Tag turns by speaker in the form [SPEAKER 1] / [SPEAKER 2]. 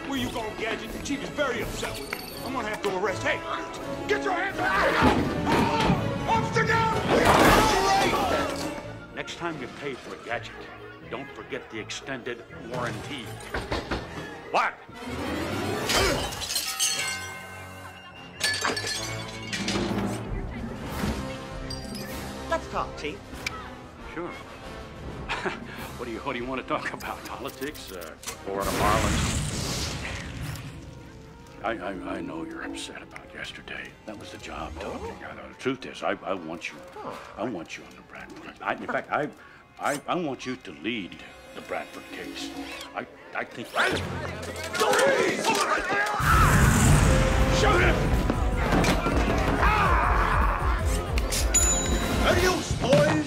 [SPEAKER 1] Where you going, Gadget? The chief is very upset with you. I'm gonna have to arrest. Hey, get your hands up! Officer down! Next time you pay for a gadget, don't forget the extended warranty. What?
[SPEAKER 2] Let's talk, Chief.
[SPEAKER 1] Sure. What do you want to talk about? Politics? Florida Marlins? I know you're upset about yesterday. That was the job talking. The truth is, I want you. I want you on the Bradford. In fact, I want you to lead the Bradford case. I think. Shoot him!
[SPEAKER 3] Adios, boys!